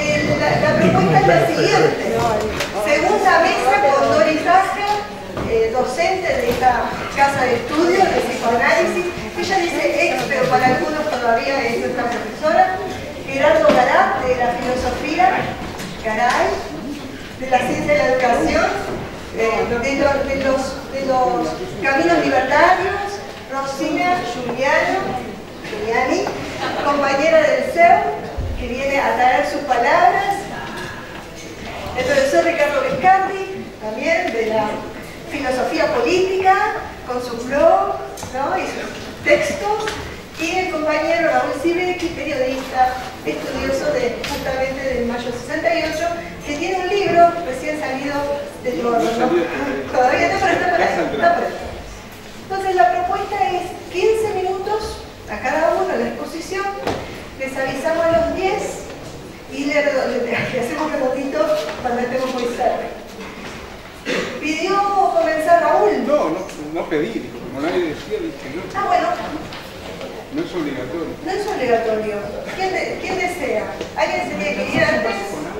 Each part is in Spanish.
La propuesta es la siguiente. Segunda mesa con Doris Asca, docente de esta casa de estudios de psicoanálisis. Ella dice ex, pero para algunos todavía es nuestra profesora. Gerardo Garay, de la filosofía, Garay, de la ciencia de la educación, de los caminos libertarios, Rosina Giuliani, compañera del CEU, que viene a traer sus palabras. El profesor Ricardo Viscardi, también de la filosofía política, con su blog, ¿no? Y sus textos. Y el compañero Raúl Sibeki, periodista, estudioso justamente del mayo 68, que tiene un libro recién salido del horno, ¿no? Todavía no, pero está por ahí. Entonces la propuesta es 15 minutos a cada uno en la exposición, les avisamos a los 10 y le hacemos redondito cuando estemos muy cerca. ¿Pidió comenzar Raúl? No pedí, como nadie decía, dije no. Ah, bueno. No es obligatorio. No es obligatorio. ¿Quién desea? ¿Alguien se tiene que ir antes?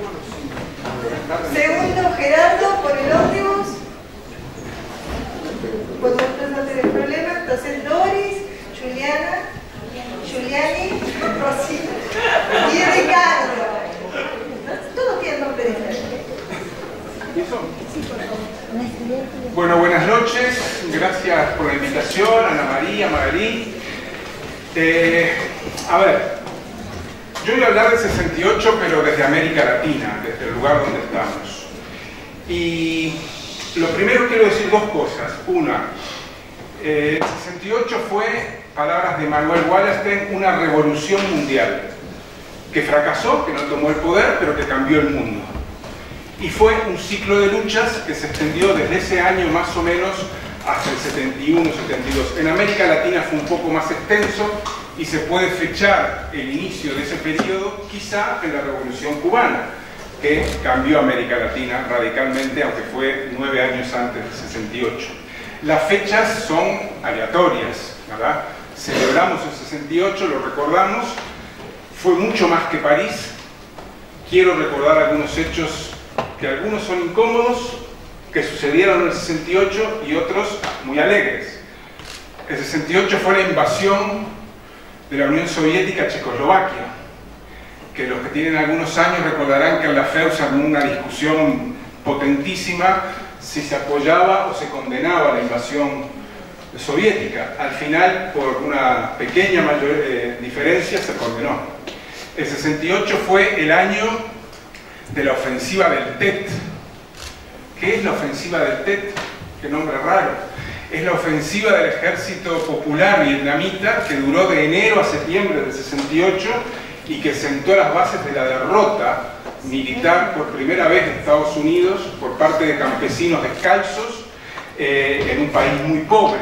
Segundo, Gerardo, por el ómnibus. Pues ustedes no tienen problema. Entonces, Doris, Giuliani, Rosina y Ricardo. Todos tienen nombre diferente. Bueno, buenas noches. Gracias por la invitación, Ana María, Magalí. A ver, yo voy a hablar del 68, pero desde América Latina, desde el lugar donde estamos. Y lo primero quiero decir dos cosas. Una, el 68 fue, palabras de Manuel Wallerstein, una revolución mundial que fracasó, que no tomó el poder, pero que cambió el mundo. Y fue un ciclo de luchas que se extendió desde ese año más o menos hasta el 71, 72. En América Latina fue un poco más extenso y se puede fechar el inicio de ese periodo quizá en la Revolución Cubana, que cambió América Latina radicalmente, aunque fue 9 años antes del 68. Las fechas son aleatorias, ¿verdad? Celebramos el 68, lo recordamos, fue mucho más que París. Quiero recordar algunos hechos que algunos son incómodos, que sucedieron en el 68 y otros muy alegres. El 68 fue la invasión de la Unión Soviética a Checoslovaquia, que los que tienen algunos años recordarán que en la FEU se armó una discusión potentísima si se apoyaba o se condenaba la invasión soviética. Al final, por una pequeña diferencia, se condenó. El 68 fue el año de la ofensiva del Tet. ¿Qué es la ofensiva del Tet? Qué nombre raro. Es la ofensiva del Ejército Popular Vietnamita que duró de enero a septiembre del 68 y que sentó las bases de la derrota militar por primera vez de Estados Unidos por parte de campesinos descalzos en un país muy pobre,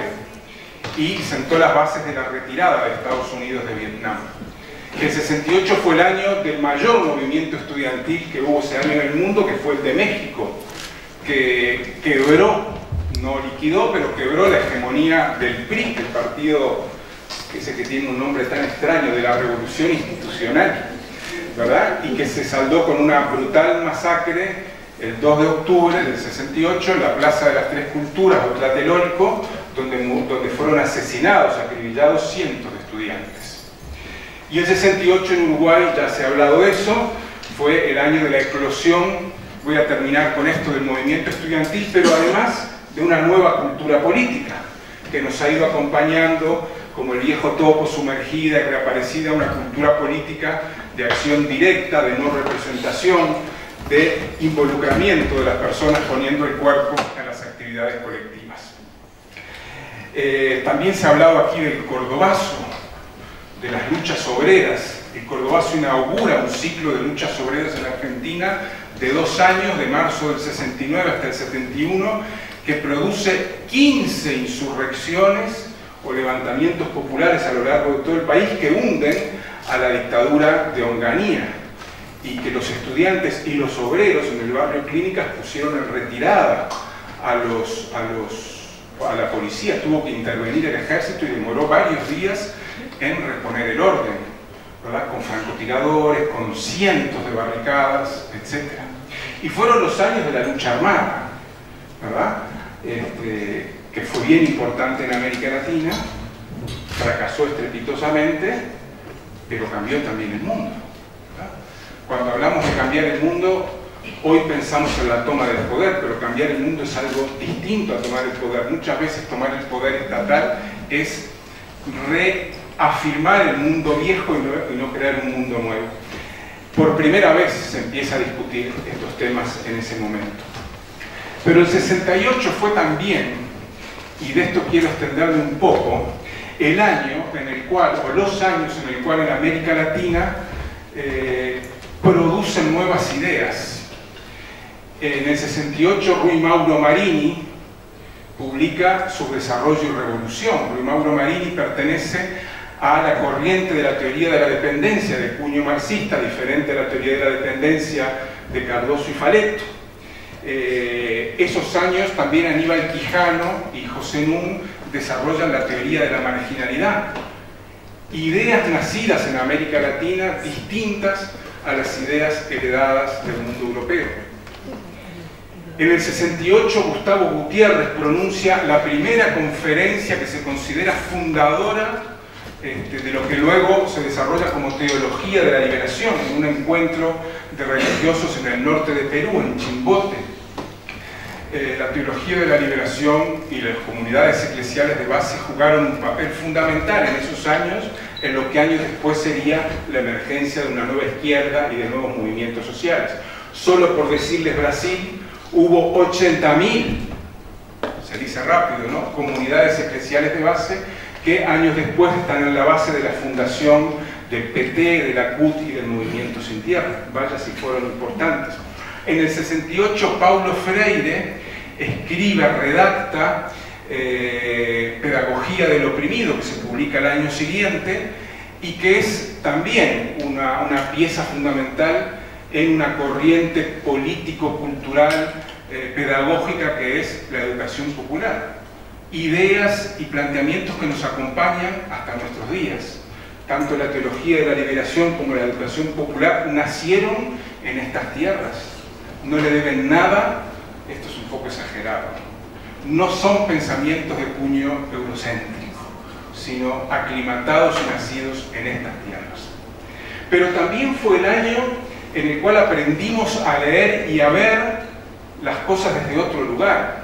y sentó las bases de la retirada de Estados Unidos de Vietnam. El 68 fue el año del mayor movimiento estudiantil que hubo ese año en el mundo, que fue el de México, que quebró, no liquidó, pero quebró la hegemonía del PRI, el partido ese que tiene un nombre tan extraño, de la Revolución Institucional, ¿verdad? Y que se saldó con una brutal masacre el 2 de octubre del 68 en la Plaza de las Tres Culturas, o Tlatelolco, donde fueron asesinados, acribillados cientos de estudiantes. Y el 68 en Uruguay, ya se ha hablado de eso, fue el año de la eclosión, voy a terminar con esto, del movimiento estudiantil, pero además de una nueva cultura política que nos ha ido acompañando como el viejo topo, sumergida y reaparecida, una cultura política de acción directa, de no representación, de involucramiento de las personas poniendo el cuerpo en las actividades colectivas. También se ha hablado aquí del Cordobazo, de las luchas obreras. El Cordobazo inaugura un ciclo de luchas obreras en la Argentina de 2 años, de marzo del 69 hasta el 71, que produce 15 insurrecciones o levantamientos populares a lo largo de todo el país que hunden a la dictadura de Onganía, y que los estudiantes y los obreros en el barrio Clínicas pusieron en retirada a la policía. Tuvo que intervenir el ejército y demoró varios días en reponer el orden. ¿verdad? Con francotiradores, con cientos de barricadas, etc. Y fueron los años de la lucha armada, ¿verdad? Que fue bien importante en América Latina, fracasó estrepitosamente, pero cambió también el mundo, ¿verdad? Cuando hablamos de cambiar el mundo, hoy pensamos en la toma del poder, pero cambiar el mundo es algo distinto a tomar el poder. Muchas veces tomar el poder estatal es reafirmar el mundo viejo y no crear un mundo nuevo. Por primera vez se empieza a discutir estos temas en ese momento. Pero el 68 fue también, y de esto quiero extenderme un poco, el año en el cual, o los años en el cual en América Latina producen nuevas ideas. En el 68 Rui Mauro Marini publica Su desarrollo y revolución. Rui Mauro Marini pertenece a la corriente de la teoría de la dependencia de puño marxista, diferente a la teoría de la dependencia de Cardoso y Faleto. Esos años también Aníbal Quijano y José Nun desarrollan la teoría de la marginalidad. Ideas nacidas en América Latina distintas a las ideas heredadas del mundo europeo. En el 68 Gustavo Gutiérrez pronuncia la primera conferencia que se considera fundadora de lo que luego se desarrolla como teología de la liberación, en un encuentro de religiosos en el norte de Perú, en Chimbote. La teología de la liberación y las comunidades eclesiales de base jugaron un papel fundamental en esos años, en lo que años después sería la emergencia de una nueva izquierda y de nuevos movimientos sociales. Solo por decirles Brasil, hubo 80.000, se dice rápido, ¿no?, comunidades eclesiales de base que años después están en la base de la fundación del PT, de la CUT y del Movimiento Sin Tierra. Vaya si fueron importantes. En el 68 Paulo Freire escribe, redacta Pedagogía del Oprimido, que se publica el año siguiente y que es también una pieza fundamental en una corriente político-cultural pedagógica que es la educación popular. Ideas y planteamientos que nos acompañan hasta nuestros días. Tanto la teología de la liberación como la educación popular nacieron en estas tierras. No le deben nada, esto es un poco exagerado, no son pensamientos de puño eurocéntrico, sino aclimatados y nacidos en estas tierras. Pero también fue el año en el cual aprendimos a leer y a ver las cosas desde otro lugar.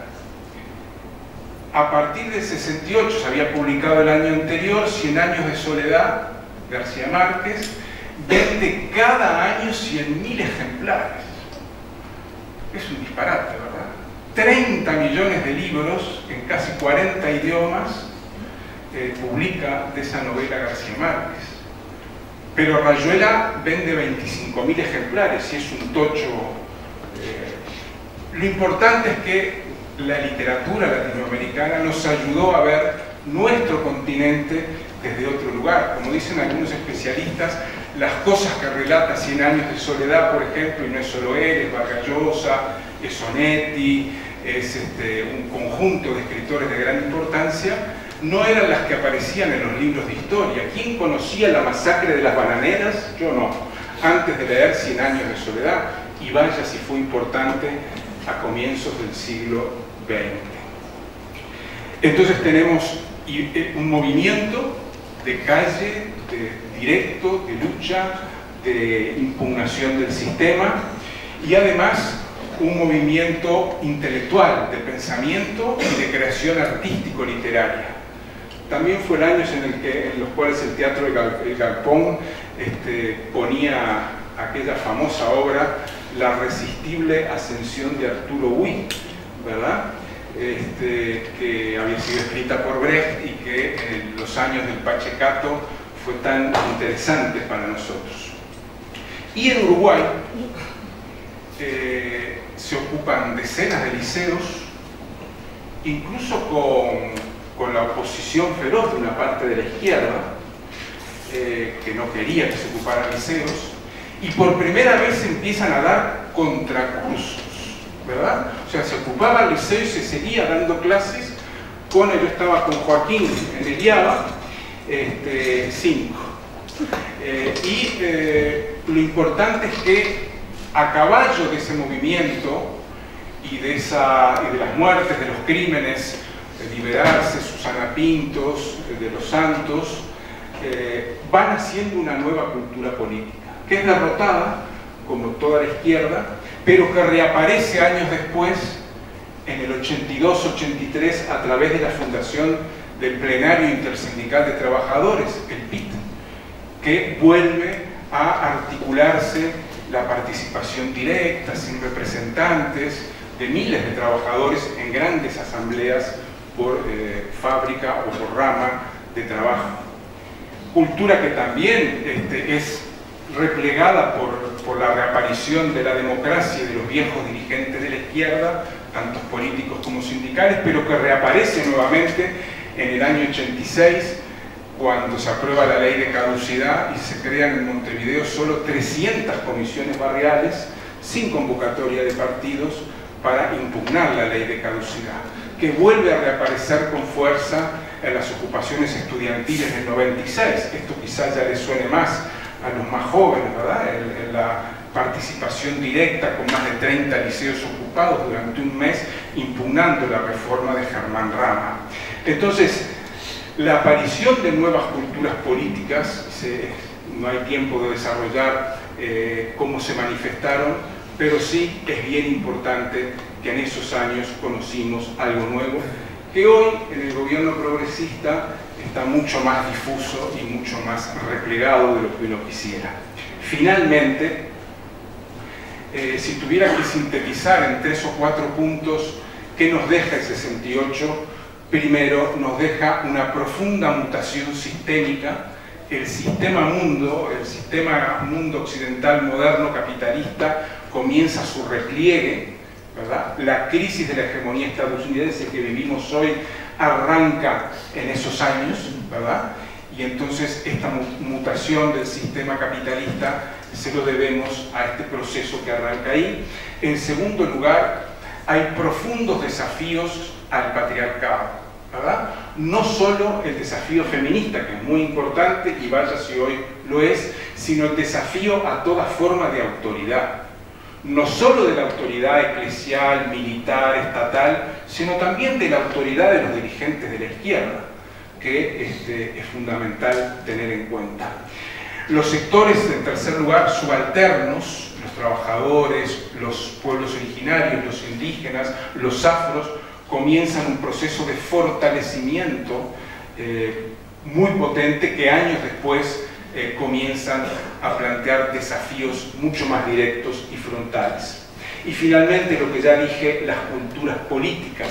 A partir del 68, se había publicado el año anterior, 100 años de soledad, García Márquez, vende cada año 100.000 ejemplares. Es un disparate, ¿verdad? 30 millones de libros en casi 40 idiomas publica de esa novela García Márquez. Pero Rayuela vende 25.000 ejemplares y es un tocho. Lo importante es que la literatura latinoamericana nos ayudó a ver nuestro continente desde otro lugar. Como dicen algunos especialistas, las cosas que relata 100 años de soledad, por ejemplo, y no es solo él, es Vargas Llosa, es Onetti, es un conjunto de escritores de gran importancia, no eran las que aparecían en los libros de historia. ¿Quién conocía la masacre de las bananeras? Yo no, antes de leer 100 años de soledad, y vaya si fue importante a comienzos del siglo XX. Entonces tenemos un movimiento de calle, de directo, de lucha, de impugnación del sistema, y además un movimiento intelectual, de pensamiento y de creación artístico-literaria. También fue el año en los cuales el Teatro El Galpón ponía aquella famosa obra La resistible ascensión de Arturo Huy, ¿verdad? Que había sido escrita por Brecht y que en los años del Pachecato fue tan interesante para nosotros. Y en Uruguay se ocupan decenas de liceos, incluso con la oposición feroz de una parte de la izquierda, que no quería que se ocuparan liceos, y por primera vez empiezan a dar contracursos, ¿verdad? O sea, se ocupaba el liceo y se seguía dando clases yo estaba con Joaquín en el IABA, 5. Lo importante es que a caballo de ese movimiento y de las muertes, de los crímenes, de Liberarse, Susana Pintos, de los Santos, van haciendo una nueva cultura política, que es derrotada, como toda la izquierda, pero que reaparece años después, en el 82-83, a través de la fundación del Plenario Intersindical de Trabajadores, el PIT, que vuelve a articularse la participación directa, sin representantes, de miles de trabajadores en grandes asambleas por fábrica o por rama de trabajo. Cultura que también es replegada por la reaparición de la democracia y de los viejos dirigentes de la izquierda, tanto políticos como sindicales, pero que reaparece nuevamente en el año 86, cuando se aprueba la ley de caducidad y se crean en Montevideo solo 300 comisiones barriales, sin convocatoria de partidos, para impugnar la ley de caducidad, que vuelve a reaparecer con fuerza en las ocupaciones estudiantiles del 96. Esto quizás ya les suene más a los más jóvenes, ¿verdad? En la participación directa con más de 30 liceos ocupados durante un mes, impugnando la reforma de Germán Rama. Entonces, la aparición de nuevas culturas políticas, no hay tiempo de desarrollar cómo se manifestaron, pero sí es bien importante que en esos años conocimos algo nuevo, que hoy en el gobierno progresista está mucho más difuso y mucho más replegado de lo que uno quisiera. Finalmente, si tuviera que sintetizar en 3 o 4 puntos qué nos deja el 68, primero nos deja una profunda mutación sistémica. El sistema mundo occidental moderno capitalista comienza su repliegue, ¿verdad? La crisis de la hegemonía estadounidense que vivimos hoy arranca en esos años, ¿verdad? Y entonces esta mutación del sistema capitalista se lo debemos a este proceso que arranca ahí. En segundo lugar, hay profundos desafíos al patriarcado, ¿verdad? No solo el desafío feminista, que es muy importante, y vaya si hoy lo es, sino el desafío a toda forma de autoridad. No solo de la autoridad eclesial, militar, estatal, sino también de la autoridad de los dirigentes de la izquierda, que es fundamental tener en cuenta. Los sectores, en tercer lugar, subalternos, los trabajadores, los pueblos originarios, los indígenas, los afros, comienzan un proceso de fortalecimiento muy potente que años después comienzan a plantear desafíos mucho más directos y frontales. Y finalmente, lo que ya dije, las culturas políticas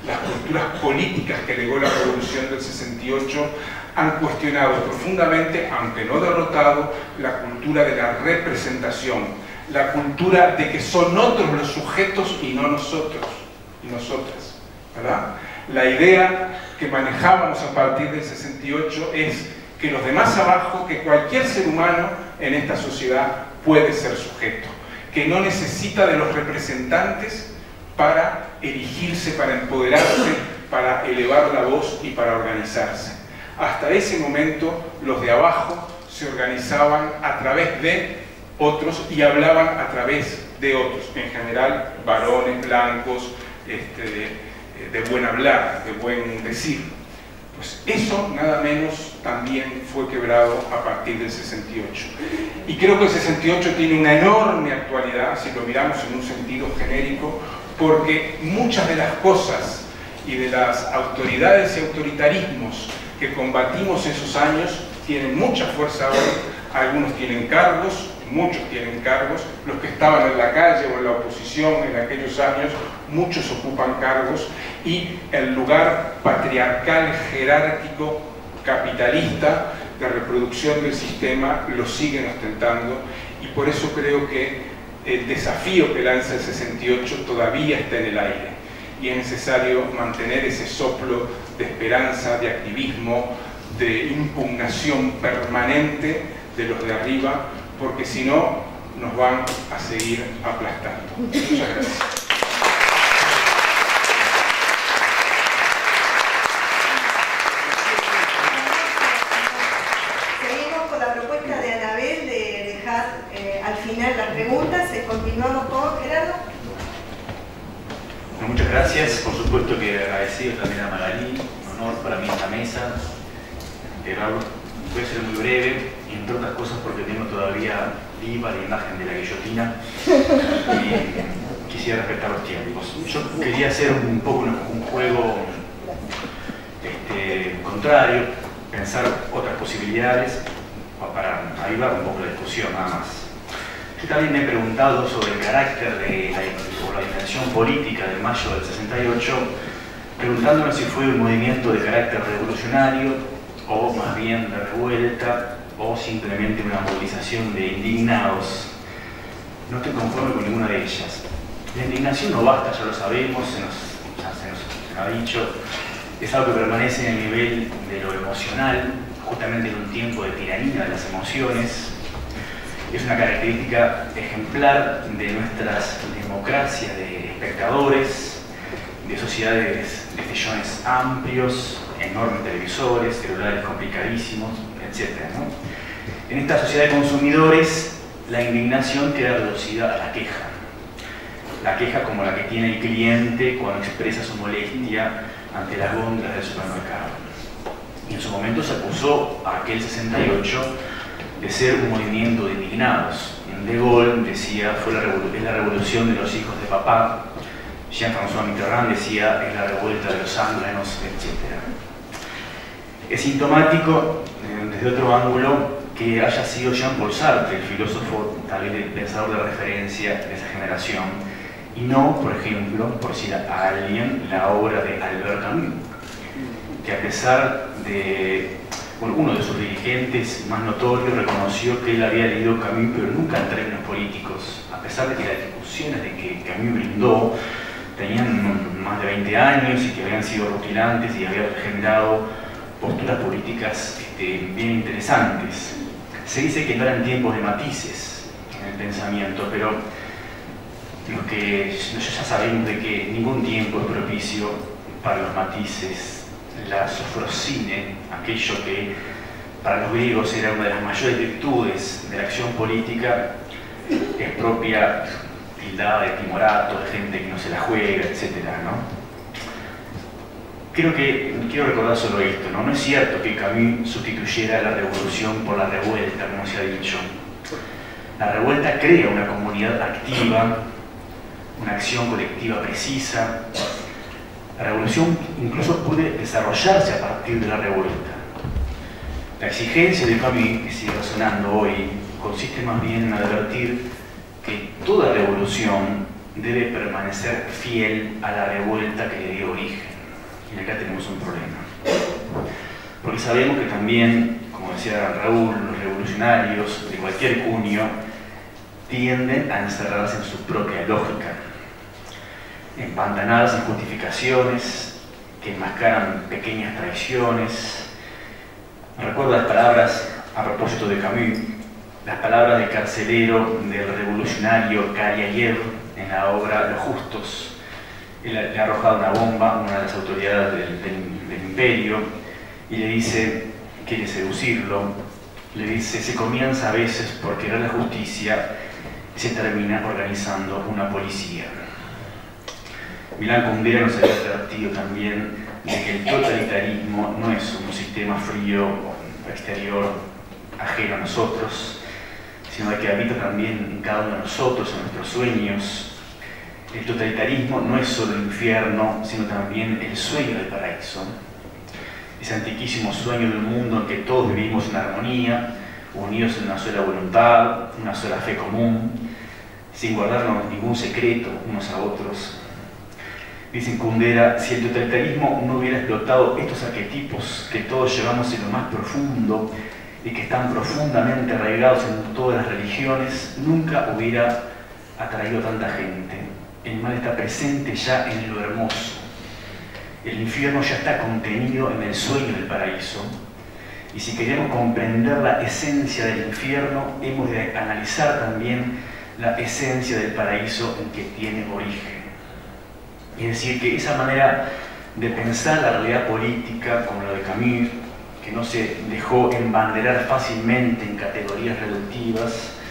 que legó la Revolución del 68 han cuestionado profundamente, aunque no derrotado, la cultura de la representación, la cultura de que son otros los sujetos y no nosotros y nosotras, ¿verdad? La idea que manejábamos a partir del 68 es que los de más abajo, que cualquier ser humano en esta sociedad puede ser sujeto, que no necesita de los representantes para erigirse, para empoderarse, para elevar la voz y para organizarse. Hasta ese momento los de abajo se organizaban a través de otros y hablaban a través de otros, en general varones blancos, de buen hablar, de buen decir. Pues eso nada menos también fue quebrado a partir del 68. Y creo que el 68 tiene una enorme actualidad, si lo miramos en un sentido genérico, porque muchas de las cosas y de las autoridades y autoritarismos que combatimos esos años tienen mucha fuerza hoy. Algunos tienen cargos, muchos tienen cargos, los que estaban en la calle o en la oposición en aquellos años, muchos ocupan cargos, y el lugar patriarcal, jerárquico, capitalista de reproducción del sistema lo siguen ostentando, y por eso creo que el desafío que lanza el 68 todavía está en el aire, y es necesario mantener ese soplo de esperanza, de activismo, de impugnación permanente de los de arriba, porque si no, nos van a seguir aplastando. Muchas gracias. Seguimos con la propuesta de al final las preguntas. Continuamos con Gerardo. Bueno, muchas gracias, por supuesto que agradecido también a Magalí, un honor para mí esta mesa. Voy a ser muy breve, entre otras cosas porque tengo todavía viva la imagen de la guillotina y quisiera respetar los tiempos. Yo quería hacer un poco un juego contrario, pensar otras posibilidades para avivar un poco la discusión, nada más. Yo también me he preguntado sobre el carácter de la dimensión política de mayo del 68, preguntándome si fue un movimiento de carácter revolucionario o más bien de revuelta o simplemente una movilización de indignados. No estoy conforme con ninguna de ellas. La indignación no basta, ya lo sabemos, se nos ha dicho, es algo que permanece en el nivel de lo emocional, justamente en un tiempo de tiranía de las emociones. Es una característica ejemplar de nuestras democracias de espectadores, de sociedades de sillones amplios, enormes televisores, celulares complicadísimos, etc., ¿no? En esta sociedad de consumidores, la indignación queda reducida a la queja. La queja como la que tiene el cliente cuando expresa su molestia ante las góndolas del supermercado. Y en su momento se acusó a aquel 68 de ser un movimiento de indignados. En De Gaulle decía, es la revolución de los hijos de papá. Jean-François Mitterrand decía, es la revuelta de los ángranos, etc. Es sintomático, desde otro ángulo, que haya sido Jean-Paul Sartre, el filósofo, tal vez el pensador de referencia de esa generación, y no, por ejemplo, por decir a alguien, la obra de Albert Camus, que a pesar de, bueno, uno de sus dirigentes más notorios reconoció que él había leído Camus, pero nunca en términos políticos, a pesar de que las discusiones de que Camus brindó tenían más de 20 años y que habían sido rutilantes y habían generado posturas políticas bien interesantes. Se dice que no eran tiempos de matices en el pensamiento, pero lo que ya sabemos de que ningún tiempo es propicio para los matices. La sofrosine, aquello que para los griegos era una de las mayores virtudes de la acción política, es propia, tildada de timorato, de gente que no se la juega, etc., ¿no? Quiero recordar solo esto, ¿no? No es cierto que Camus sustituyera la revolución por la revuelta, como se ha dicho. La revuelta crea una comunidad activa, una acción colectiva precisa. La revolución incluso puede desarrollarse a partir de la revuelta. La exigencia de Camus, que sigue resonando hoy, consiste más bien en advertir que toda revolución debe permanecer fiel a la revuelta que le dio origen. Y acá tenemos un problema. Porque sabemos que también, como decía Raúl, los revolucionarios de cualquier cuño tienden a encerrarse en su propia lógica, empantanadas en justificaciones que enmascaran pequeñas traiciones. Recuerdo las palabras, a propósito de Camus, las palabras del carcelero del revolucionario Kariayev en la obra Los Justos. Él le ha arrojado una bomba a una de las autoridades del imperio y le dice, quiere seducirlo, le dice, se comienza a veces por querer la justicia y se termina organizando una policía. Milán Kundera nos había advertido también de que el totalitarismo no es un sistema frío exterior ajeno a nosotros, sino que habita también en cada uno de nosotros, en nuestros sueños. El totalitarismo no es solo el infierno, sino también el sueño del paraíso. Ese antiquísimo sueño de un mundo en que todos vivimos en armonía, unidos en una sola voluntad, una sola fe común, sin guardarnos ningún secreto unos a otros. Dice Kundera, si el totalitarismo no hubiera explotado estos arquetipos que todos llevamos en lo más profundo y que están profundamente arraigados en todas las religiones, nunca hubiera atraído a tanta gente. El mal está presente ya en lo hermoso. El infierno ya está contenido en el sueño del paraíso. Y si queremos comprender la esencia del infierno, hemos de analizar también la esencia del paraíso en que tiene origen. Es decir, que esa manera de pensar la realidad política, como la de Camus, que no se dejó embanderar fácilmente en categorías reductivas,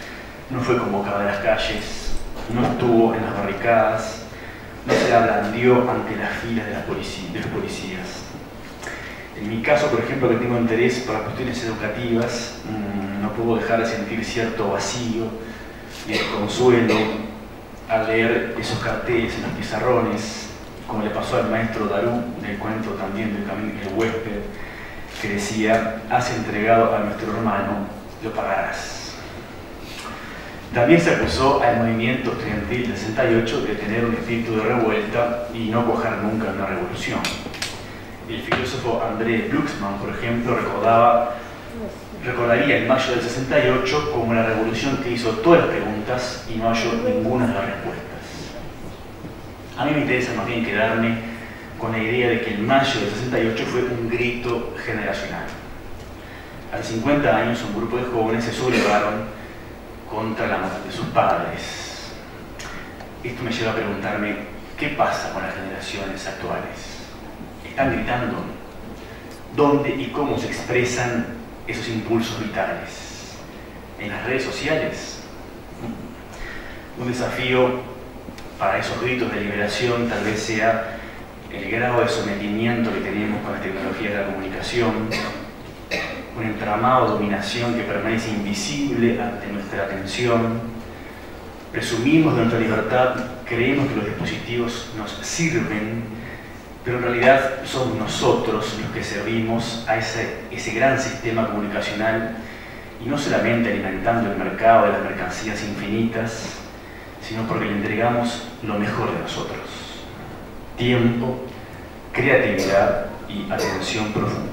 no fue convocado a las calles, no estuvo en las barricadas, no se la blandió ante las filas de los policías. En mi caso, por ejemplo, que tengo interés por las cuestiones educativas, no puedo dejar de sentir cierto vacío y desconsuelo al leer esos carteles en los pizarrones, como le pasó al maestro Darú, en el cuento también del Camino del Huésped, que decía: has entregado a nuestro hermano, lo pagarás. También se acusó al movimiento estudiantil del 68 de tener un espíritu de revuelta y no cuajar nunca una revolución. El filósofo André Glucksmann, por ejemplo, recordaría el mayo del 68 como la revolución que hizo todas las preguntas y no halló ninguna de las respuestas. A mí me interesa más bien quedarme con la idea de que el mayo del 68 fue un grito generacional. A los 50 años, un grupo de jóvenes se sublevaron contra la muerte de sus padres. Esto me lleva a preguntarme, ¿qué pasa con las generaciones actuales? ¿Están gritando? ¿Dónde y cómo se expresan esos impulsos vitales? ¿En las redes sociales? Un desafío para esos gritos de liberación tal vez sea el grado de sometimiento que tenemos con las tecnologías de la comunicación, un entramado de dominación que permanece invisible ante nuestra atención. Presumimos de nuestra libertad, creemos que los dispositivos nos sirven, pero en realidad somos nosotros los que servimos a ese gran sistema comunicacional, y no solamente alimentando el mercado de las mercancías infinitas, sino porque le entregamos lo mejor de nosotros: tiempo, creatividad y atención profunda.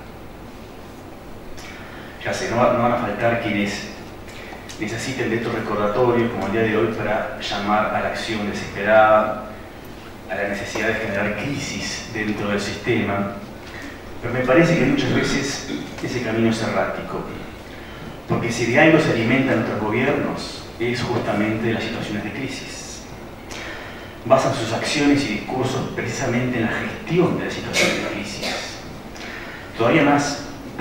Ya sé, no van a faltar quienes necesiten de estos recordatorios como el día de hoy para llamar a la acción desesperada, a la necesidad de generar crisis dentro del sistema, pero me parece que muchas veces ese camino es errático, porque si de algo se alimentan nuestros gobiernos es justamente de las situaciones de crisis. Basan sus acciones y discursos precisamente en la gestión de las situaciones de crisis. Todavía más,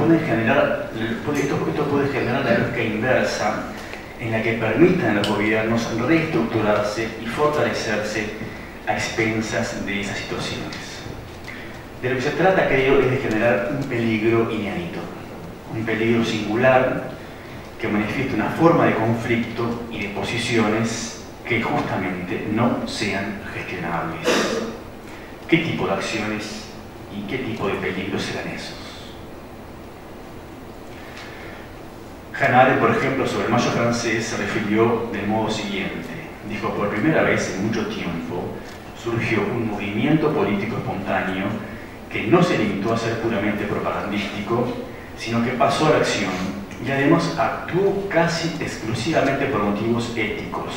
esto puede generar la lógica inversa, en la que permitan a los gobiernos reestructurarse y fortalecerse a expensas de esas situaciones. De lo que se trata, creo, es de generar un peligro inédito, un peligro singular que manifieste una forma de conflicto y de posiciones que justamente no sean gestionables. ¿Qué tipo de acciones y qué tipo de peligros serán esos? Hannah Arendt, por ejemplo, sobre el mayo francés se refirió del modo siguiente. Dijo: por primera vez en mucho tiempo surgió un movimiento político espontáneo que no se limitó a ser puramente propagandístico, sino que pasó a la acción y además actuó casi exclusivamente por motivos éticos.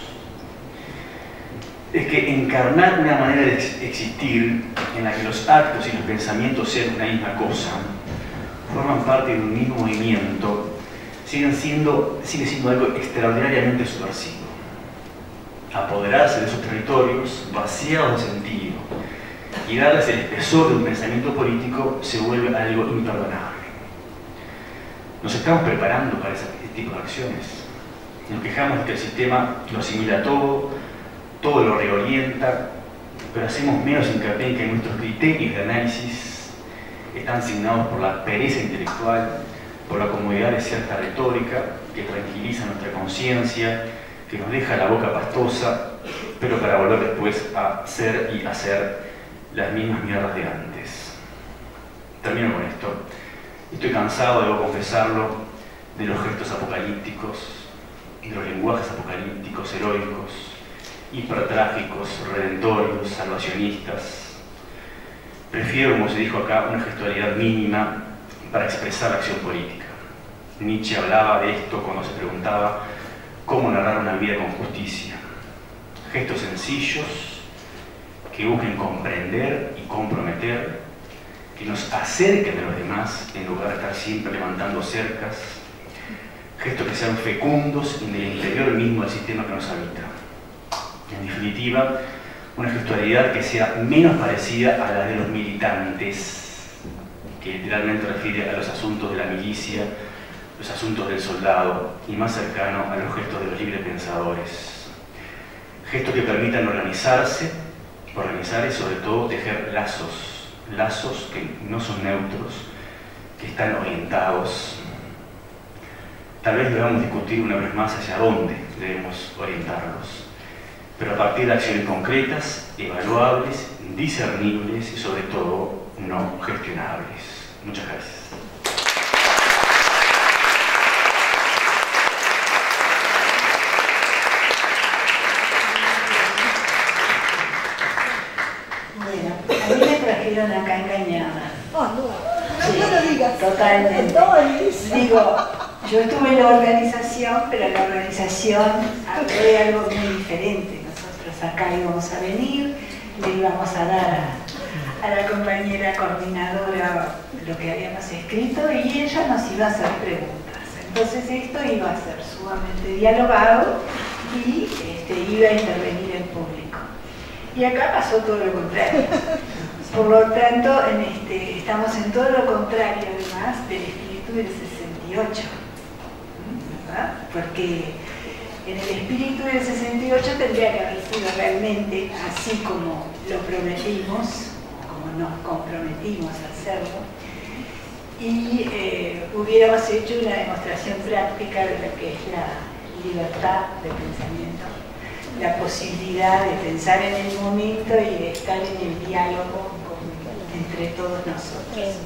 Es que encarnar una manera de existir en la que los actos y los pensamientos sean una misma cosa, forman parte de un mismo movimiento, sigue siendo algo extraordinariamente subversivo. Apoderarse de esos territorios vaciados de sentido y darles el espesor de un pensamiento político se vuelve algo imperdonable. Nos estamos preparando para ese tipo de acciones. Nos quejamos de que el sistema lo asimila todo lo reorienta, pero hacemos menos hincapié en que nuestros criterios de análisis están signados por la pereza intelectual, por la comodidad de cierta retórica que tranquiliza nuestra conciencia, que nos deja la boca pastosa, pero para volver después a ser y hacer las mismas mierdas de antes. Termino con esto. Estoy cansado, debo confesarlo, de los gestos apocalípticos, de los lenguajes apocalípticos, heroicos, hipertrágicos, redentorios, salvacionistas. Prefiero, como se dijo acá, una gestualidad mínima para expresar la acción política. Nietzsche hablaba de esto cuando se preguntaba cómo narrar una vida con justicia. Gestos sencillos que busquen comprender y comprometer, que nos acerquen a los demás en lugar de estar siempre levantando cercas. Gestos que sean fecundos en el interior mismo del sistema que nos habita. En definitiva, una gestualidad que sea menos parecida a la de los militantes, que literalmente refiere a los asuntos de la milicia los asuntos del soldado y más cercano a los gestos de los librepensadores. Gestos que permitan organizar y sobre todo tejer lazos que no son neutros, que están orientados. Tal vez debamos discutir una vez más hacia dónde debemos orientarlos, pero a partir de acciones concretas, evaluables, discernibles y sobre todo no gestionables. Muchas gracias. Bueno, a mí me trajeron acá engañada. Oh, no lo digas. Totalmente. Digo, yo estuve en la organización, pero la organización habló de algo muy diferente. Nosotros acá íbamos a venir, le íbamos a dar a la compañera coordinadora lo que habíamos escrito y ella nos iba a hacer preguntas. Entonces esto iba a ser sumamente dialogado y iba a intervenir el público. Y acá pasó todo lo contrario. Por lo tanto, estamos en todo lo contrario, además, del espíritu del 68. ¿Verdad? Porque en el espíritu del 68 tendría que haber sido realmente así como lo prometimos, como nos comprometimos a hacerlo, y hubiéramos hecho una demostración práctica de lo que es la libertad de pensamiento, la posibilidad de pensar en el momento y de estar en el diálogo entre todos nosotros.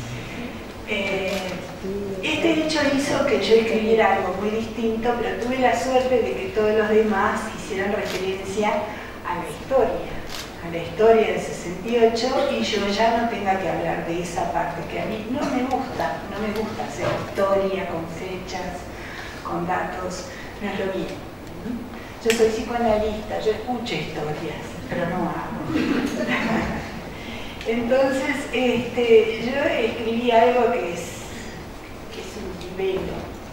Este hecho hizo que yo escribiera algo muy distinto, pero tuve la suerte de que todos los demás hicieran referencia a la historia del 68, y yo ya no tenga que hablar de esa parte que a mí no me gusta hacer historia con fechas, con datos, no es lo mío. Yo soy psicoanalista, yo escucho historias, pero no hago. Entonces, yo escribí algo que es un libelo,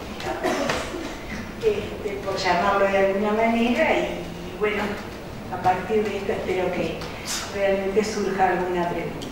por llamarlo de alguna manera, y bueno, a partir de esto espero que realmente surja alguna pregunta.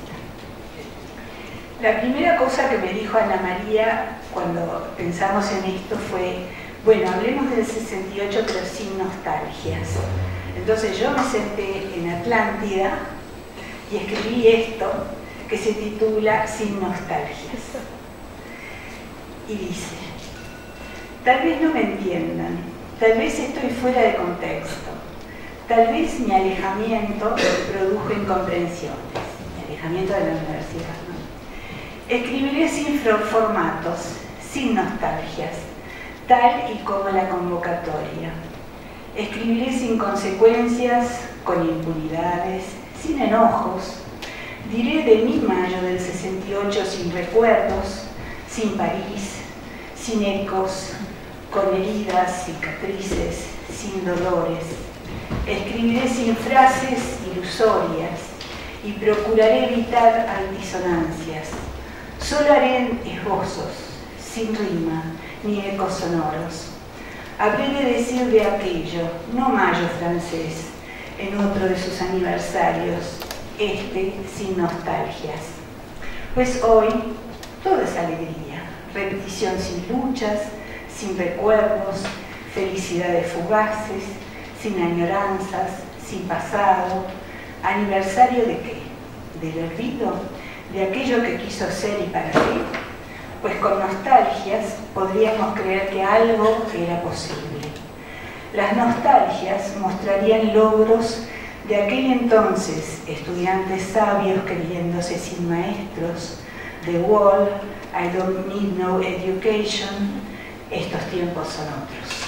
La primera cosa que me dijo Ana María cuando pensamos en esto fue: bueno, hablemos del 68 pero sin nostalgias. Entonces yo me senté en Atlántida y escribí esto que se titula Sin nostalgias. Y dice: tal vez no me entiendan, tal vez estoy fuera de contexto, tal vez mi alejamiento produjo incomprensiones, mi alejamiento de la universidad, ¿no? Escribiré sin formatos, sin nostalgias, tal y como la convocatoria. Escribiré sin consecuencias, con impunidades, sin enojos. Diré de mi mayo del 68 sin recuerdos, sin París, sin ecos, con heridas, cicatrices, sin dolores. Escribiré sin frases ilusorias y procuraré evitar altisonancias. Solo haré esbozos, sin rima ni ecos sonoros. Habré de decir de aquello, no mayo francés, en otro de sus aniversarios, sin nostalgias. Pues hoy todo es alegría, repetición sin luchas, sin recuerdos, felicidades fugaces, sin añoranzas, sin pasado. ¿Aniversario de qué? ¿Del olvido? ¿De aquello que quiso ser y para qué? Pues con nostalgias podríamos creer que algo era posible. Las nostalgias mostrarían logros de aquel entonces, estudiantes sabios creyéndose sin maestros, The Wall, I don't need no education, estos tiempos son otros.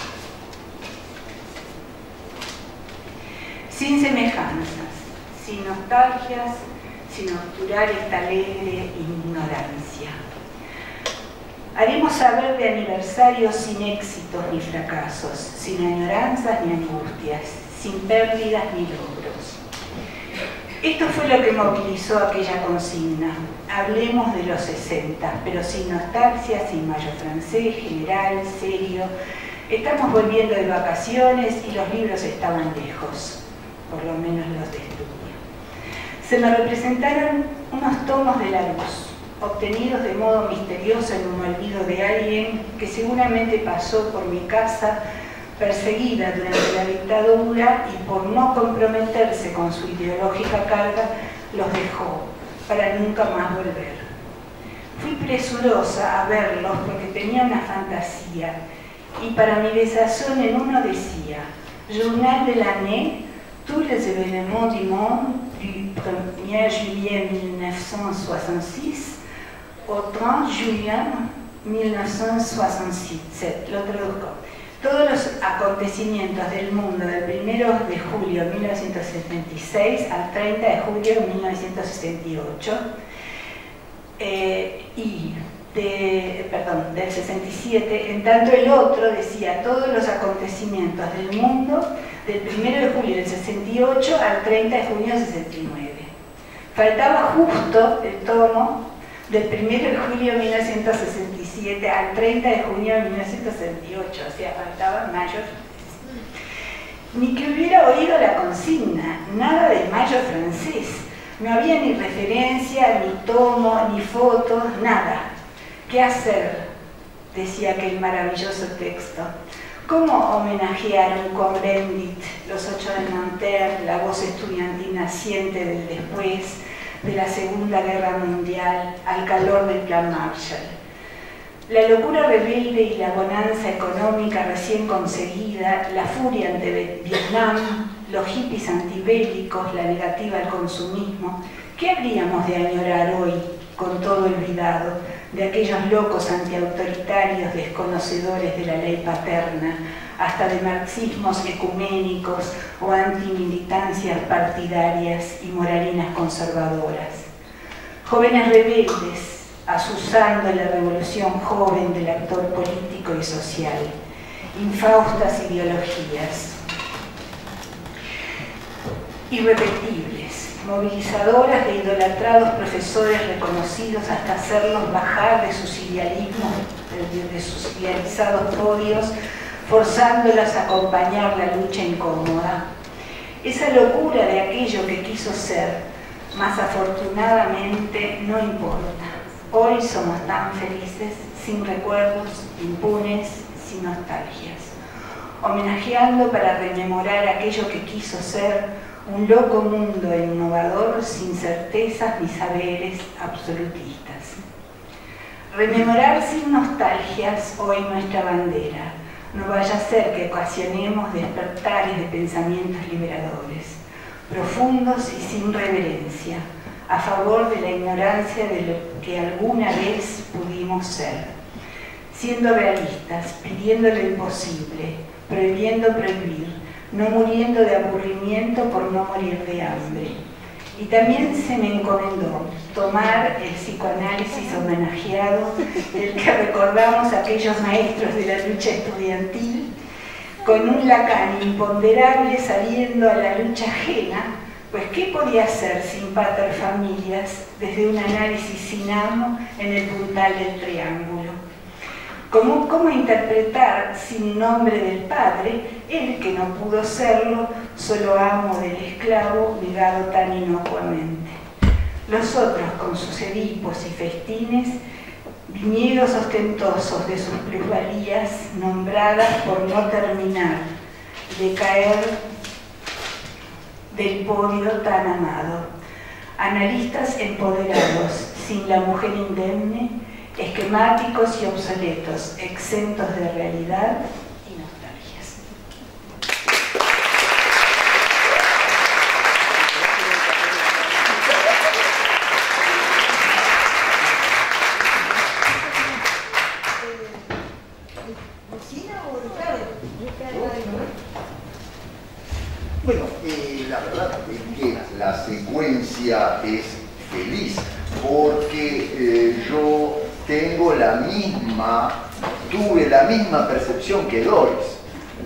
Sin semejanzas, sin nostalgias, sin obturar esta alegre ignorancia. Haremos saber de aniversarios sin éxitos ni fracasos, sin añoranzas ni angustias, sin pérdidas ni logros. Esto fue lo que movilizó aquella consigna. Hablemos de los 60, pero sin nostalgia, sin mayo francés, general, serio. Estamos volviendo de vacaciones y los libros estaban lejos, por lo menos los de estudio. Se me representaron unos tomos de la luz, obtenidos de modo misterioso en un olvido de alguien que seguramente pasó por mi casa perseguida durante la dictadura y por no comprometerse con su ideológica carga, los dejó para nunca más volver. Fui presurosa a verlos porque tenía una fantasía y para mi desazón en uno decía: Journal de l'année, tous les événements du monde du 1er juillet 1966 au 30 juillet 1967. Lo traduzco. Todos los acontecimientos del mundo del 1 de julio de 1976 al 30 de julio de 1968 del 67, en tanto el otro decía todos los acontecimientos del mundo del 1 de julio del 68 al 30 de junio del 69. Faltaba justo el tomo del 1 de julio de 1967 al 30 de junio de 1968, o sea, faltaba mayo. Ni que hubiera oído la consigna, nada de mayo francés. No había ni referencia, ni tomo, ni fotos, nada. ¿Qué hacer?, decía aquel maravilloso texto. ¿Cómo homenajear un Cohn-Bendit, los 8 de Nanterre, la voz estudiantil naciente del después de la Segunda Guerra Mundial, al calor del Plan Marshall? La locura rebelde y la bonanza económica recién conseguida, la furia ante Vietnam, los hippies antibélicos, la negativa al consumismo. ¿Qué habríamos de añorar hoy, con todo olvidado, de aquellos locos antiautoritarios desconocedores de la ley paterna, hasta de marxismos ecuménicos o antimilitancias partidarias y moralinas conservadoras? Jóvenes rebeldes, azuzando la revolución joven del actor político y social, infaustas ideologías, irrepetibles, movilizadoras de idolatrados profesores reconocidos hasta hacerlos bajar de sus idealismos, de sus idealizados podios, forzándolas a acompañar la lucha incómoda. Esa locura de aquello que quiso ser, más afortunadamente no importa. Hoy somos tan felices, sin recuerdos, impunes, sin nostalgias, homenajeando para rememorar aquello que quiso ser un loco mundo innovador sin certezas ni saberes absolutistas. Rememorar sin nostalgias hoy nuestra bandera. No vaya a ser que ocasionemos despertares de pensamientos liberadores, profundos y sin reverencia, a favor de la ignorancia de lo que alguna vez pudimos ser, siendo realistas, pidiendo lo imposible, prohibiendo prohibir, no muriendo de aburrimiento por no morir de hambre. Y también se me encomendó tomar el psicoanálisis homenajeado del que recordamos a aquellos maestros de la lucha estudiantil, con un Lacan imponderable saliendo a la lucha ajena. Pues, ¿qué podía hacer sin paterfamilias desde un análisis sin amo en el puntal del triángulo? ¿Cómo interpretar sin nombre del padre, el que no pudo serlo, solo amo del esclavo negado tan inocuamente? Los otros, con sus edipos y festines, viñedos ostentosos de sus plusvalías, nombradas por no terminar de caer del podio tan amado. Analistas empoderados, sin la mujer indemne, esquemáticos y obsoletos, exentos de realidad y nostalgias. Bueno, la verdad es que la secuencia es feliz, porque yo tuve la misma percepción que Doris,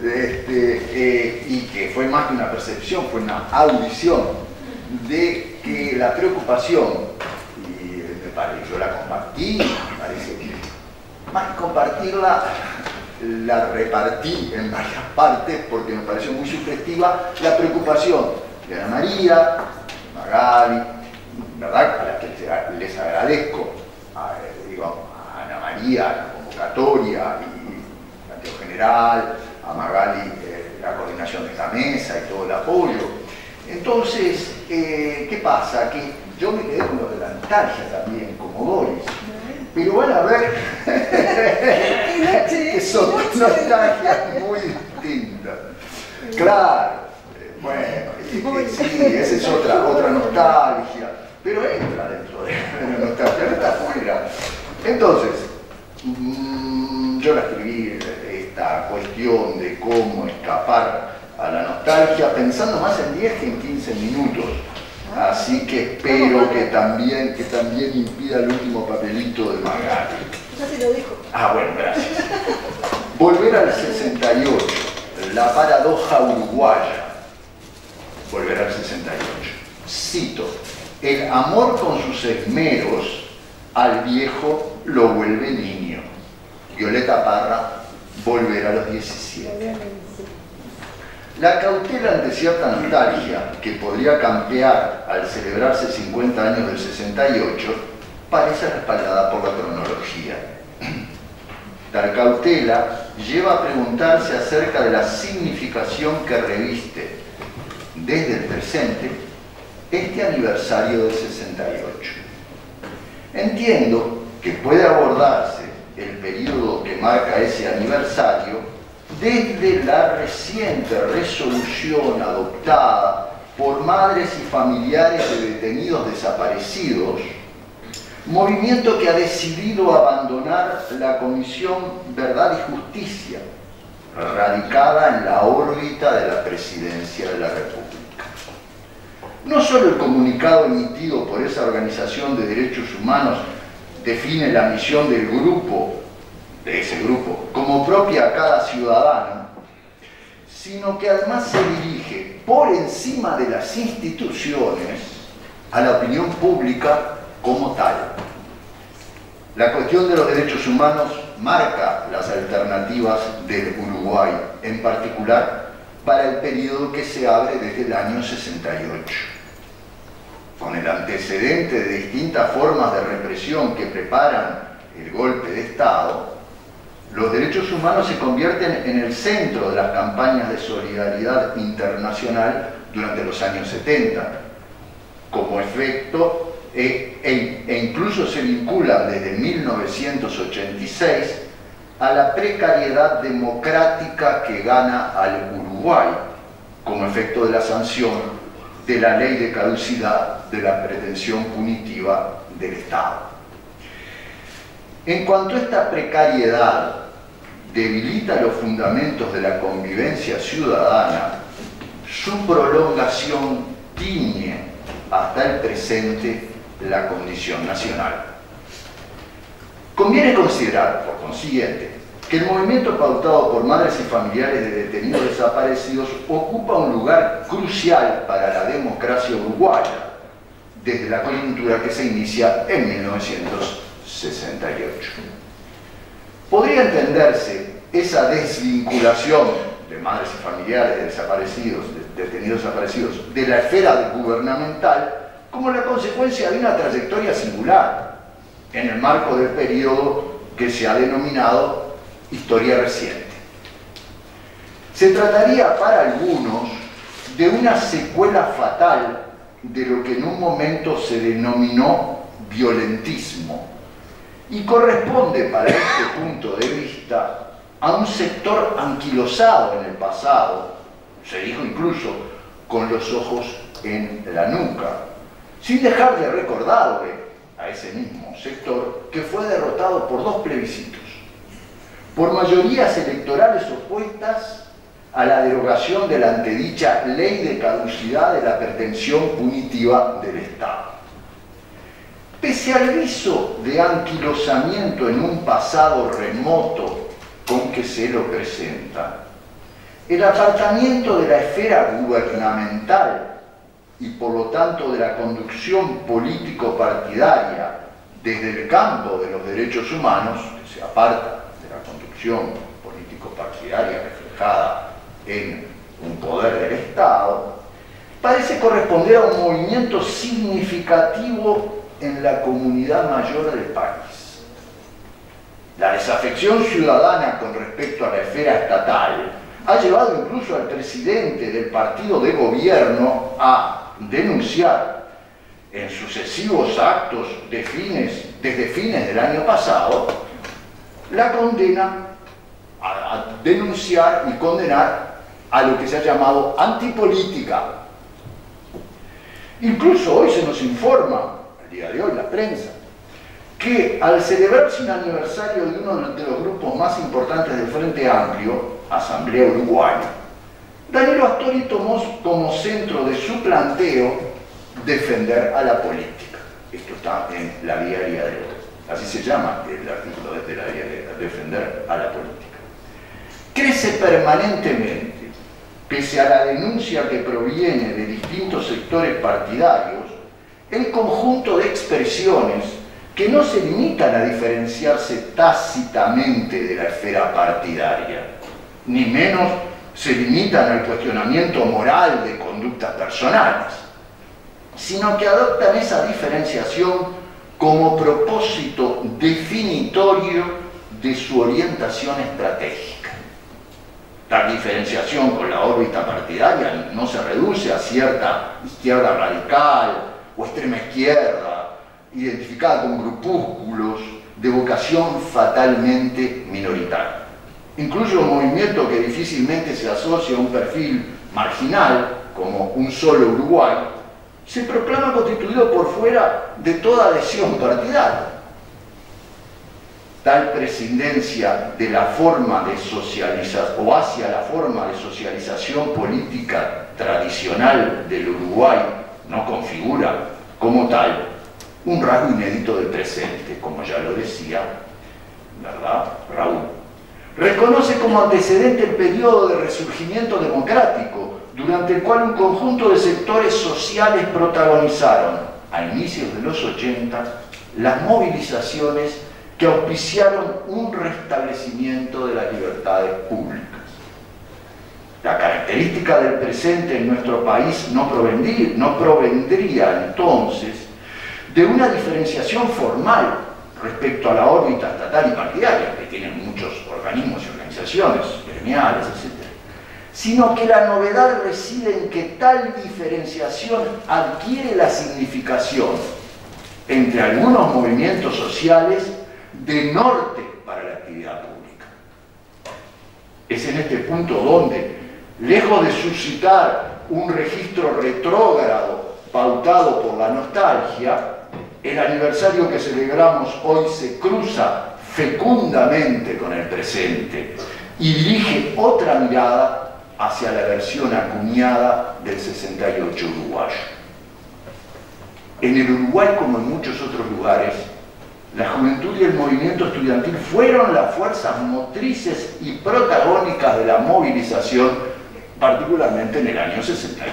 y que fue más que una percepción, fue una audición, de que la preocupación, y yo la compartí, me parece que más que compartirla, la repartí en varias partes porque me pareció muy sugestiva, la preocupación de Ana María, Magali, ¿verdad?, a la que les agradezco María la convocatoria y planteo general, a Magali la coordinación de esta mesa y todo el apoyo. Entonces, ¿qué pasa? Que yo me quedé con lo de la nostalgia también, como Doris. Pero van a ver que son nostalgias muy distintas. Claro, bueno, sí, esa es otra nostalgia, pero entra dentro de la nostalgia, no está fuera. Entonces, yo la escribí esta cuestión de cómo escapar a la nostalgia pensando más en 10 que en 15 minutos. Así que espero que también impida el último papelito de Magali. Ya se lo dijo. Ah, bueno, gracias. Volver al 68, la paradoja uruguaya. Volver al 68. Cito, el amor con sus esmeros al viejo lo vuelve niño. Violeta Parra, Volver a los 17. La cautela ante cierta nostalgia que podría campear al celebrarse 50 años del 68 parece respaldada por la cronología. Tal cautela lleva a preguntarse acerca de la significación que reviste desde el presente este aniversario del 68. Entiendo que puede abordarse el periodo que marca ese aniversario desde la reciente resolución adoptada por madres y familiares de detenidos desaparecidos, movimiento que ha decidido abandonar la Comisión Verdad y Justicia, radicada en la órbita de la Presidencia de la República. No solo el comunicado emitido por esa organización de derechos humanos define la misión del grupo, de ese grupo, como propia a cada ciudadano, sino que además se dirige por encima de las instituciones a la opinión pública como tal. La cuestión de los derechos humanos marca las alternativas del Uruguay, en particular para el periodo que se abre desde el año 68. Con el antecedente de distintas formas de represión que preparan el golpe de Estado, los derechos humanos se convierten en el centro de las campañas de solidaridad internacional durante los años 70. Como efecto, e incluso se vinculan desde 1986 a la precariedad democrática que gana al Uruguay, como efecto de la sanción de la ley de caducidad de la pretensión punitiva del Estado. En cuanto a esta precariedad debilita los fundamentos de la convivencia ciudadana, su prolongación tiñe hasta el presente la condición nacional. Conviene considerar, por consiguiente, que el movimiento pautado por madres y familiares de detenidos desaparecidos ocupa un lugar crucial para la democracia uruguaya, desde la coyuntura que se inicia en 1968. Podría entenderse esa desvinculación de madres y familiares de desaparecidos, de detenidos desaparecidos, de la esfera gubernamental como la consecuencia de una trayectoria singular en el marco del periodo que se ha denominado historia reciente. Se trataría para algunos de una secuela fatal de lo que en un momento se denominó violentismo y corresponde para este punto de vista a un sector anquilosado en el pasado, se dijo incluso con los ojos en la nuca, sin dejar de recordarle a ese mismo sector que fue derrotado por dos plebiscitos, por mayorías electorales opuestas a la derogación de la antedicha ley de caducidad de la pretensión punitiva del Estado. Pese al viso de anquilosamiento en un pasado remoto con que se lo presenta, el apartamiento de la esfera gubernamental y por lo tanto de la conducción político-partidaria desde el campo de los derechos humanos, que se aparta de la conducción político-partidaria reflejada en un poder del Estado, parece corresponder a un movimiento significativo en la comunidad mayor del país. La desafección ciudadana con respecto a la esfera estatal ha llevado incluso al presidente del partido de gobierno a denunciar en sucesivos actos desde fines del año pasado la condena, a denunciar y condenar a lo que se ha llamado antipolítica. Incluso hoy se nos informa, al día de hoy, la prensa, que al celebrarse un aniversario de uno de los grupos más importantes del Frente Amplio, Asamblea Uruguaya, Danilo Astori tomó como centro de su planteo defender a la política. Esto está en la diaria de hoy. Así se llama el artículo de la diaria, defender a la política. Crece permanentemente, pese a la denuncia que proviene de distintos sectores partidarios, el conjunto de expresiones que no se limitan a diferenciarse tácitamente de la esfera partidaria, ni menos se limitan al cuestionamiento moral de conductas personales, sino que adoptan esa diferenciación como propósito definitorio de su orientación estratégica. Tal diferenciación con la órbita partidaria no se reduce a cierta izquierda radical o extrema izquierda, identificada con grupúsculos de vocación fatalmente minoritaria. Incluye un movimiento que difícilmente se asocia a un perfil marginal, como un solo Uruguay, se proclama constituido por fuera de toda adhesión partidaria. Tal prescindencia de la forma de socialización o hacia la forma de socialización política tradicional del Uruguay no configura como tal un rasgo inédito del presente, como ya lo decía, ¿verdad, Raúl? Reconoce como antecedente el periodo de resurgimiento democrático, durante el cual un conjunto de sectores sociales protagonizaron, a inicios de los 80, las movilizaciones que auspiciaron un restablecimiento de las libertades públicas. La característica del presente en nuestro país no provendría entonces de una diferenciación formal respecto a la órbita estatal y partidaria, que tienen muchos organismos y organizaciones gremiales, etc., sino que la novedad reside en que tal diferenciación adquiere la significación entre algunos movimientos sociales de norte para la actividad pública. Es en este punto donde, lejos de suscitar un registro retrógrado pautado por la nostalgia, el aniversario que celebramos hoy se cruza fecundamente con el presente y dirige otra mirada hacia la versión acuñada del 68 uruguayo. En el Uruguay, como en muchos otros lugares, la juventud y el movimiento estudiantil fueron las fuerzas motrices y protagónicas de la movilización, particularmente en el año 68.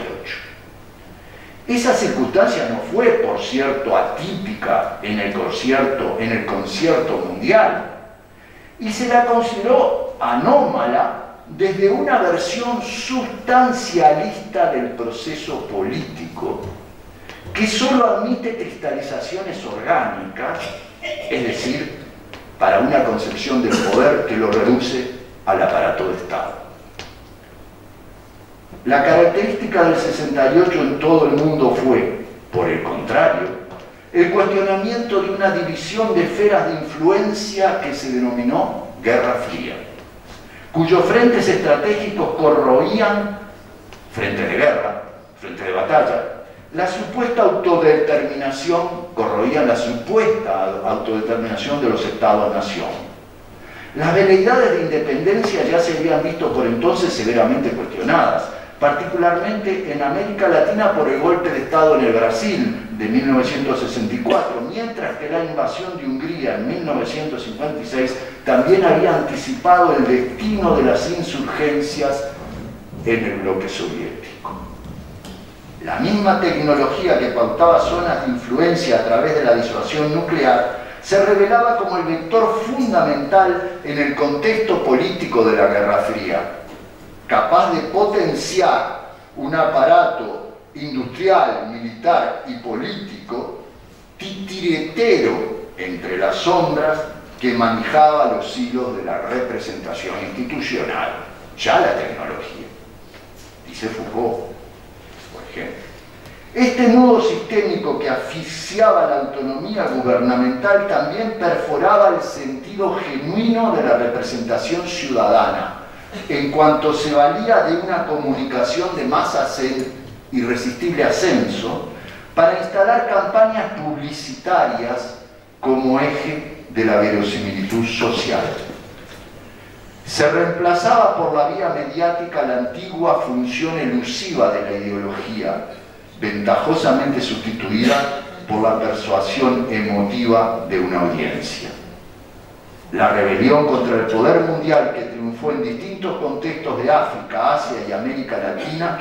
Esa circunstancia no fue, por cierto, atípica en el concierto mundial, y se la consideró anómala desde una versión sustancialista del proceso político que solo admite cristalizaciones orgánicas, es decir, para una concepción del poder que lo reduce al aparato de Estado. La característica del 68 en todo el mundo fue, por el contrario, el cuestionamiento de una división de esferas de influencia que se denominó Guerra Fría, cuyos frentes estratégicos corroían, frente de guerra, frente de batalla, la supuesta autodeterminación, corroían la supuesta autodeterminación de los Estados-nación. Las veleidades de independencia ya se habían visto por entonces severamente cuestionadas, particularmente en América Latina por el golpe de Estado en el Brasil de 1964, mientras que la invasión de Hungría en 1956 también había anticipado el destino de las insurgencias en el bloque soviético. La misma tecnología que pautaba zonas de influencia a través de la disuasión nuclear se revelaba como el vector fundamental en el contexto político de la Guerra Fría, capaz de potenciar un aparato industrial, militar y político titiretero entre las sombras que manejaba los hilos de la representación institucional, ya la tecnología, dice Foucault, por ejemplo. Este nudo sistémico que asfixiaba la autonomía gubernamental también perforaba el sentido genuino de la representación ciudadana, en cuanto se valía de una comunicación de masas en irresistible ascenso para instalar campañas publicitarias como eje de la verosimilitud social. Se reemplazaba por la vía mediática la antigua función elusiva de la ideología, ventajosamente sustituida por la persuasión emotiva de una audiencia. La rebelión contra el poder mundial que triunfó en distintos contextos de África, Asia y América Latina,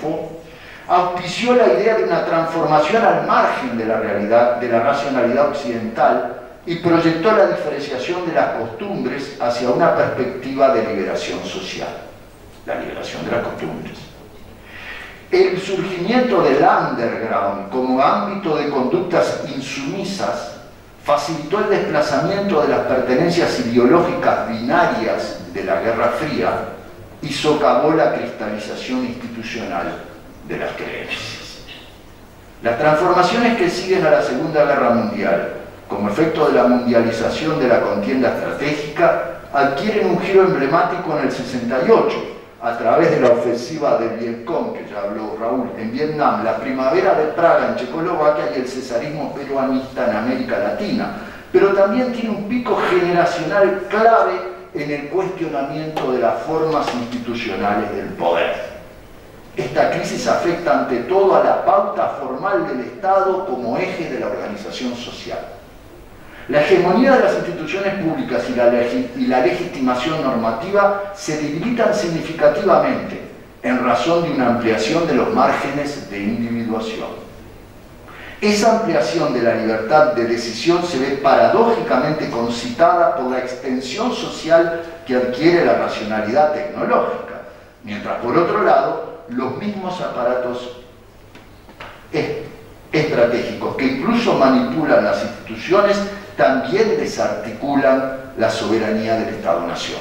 auspició la idea de una transformación al margen de la realidad, de la racionalidad occidental, y proyectó la diferenciación de las costumbres hacia una perspectiva de liberación social, la liberación de las costumbres. El surgimiento del underground como ámbito de conductas insumisas facilitó el desplazamiento de las pertenencias ideológicas binarias de la Guerra Fría y socavó la cristalización institucional de las creencias. Las transformaciones que siguen a la Segunda Guerra Mundial, como efecto de la mundialización de la contienda estratégica, adquieren un giro emblemático en el 68, a través de la ofensiva del Vietcong, que ya habló Raúl, en Vietnam, la primavera de Praga en Checoslovaquia y el cesarismo peruanista en América Latina. Pero también tiene un pico generacional clave en el cuestionamiento de las formas institucionales del poder. Esta crisis afecta ante todo a la pauta formal del Estado como eje de la organización social. La hegemonía de las instituciones públicas y la legitimación normativa se debilitan significativamente en razón de una ampliación de los márgenes de individuación. Esa ampliación de la libertad de decisión se ve paradójicamente concitada por la extensión social que adquiere la racionalidad tecnológica, mientras por otro lado los mismos aparatos estratégicos que incluso manipulan las instituciones también desarticulan la soberanía del Estado-Nación.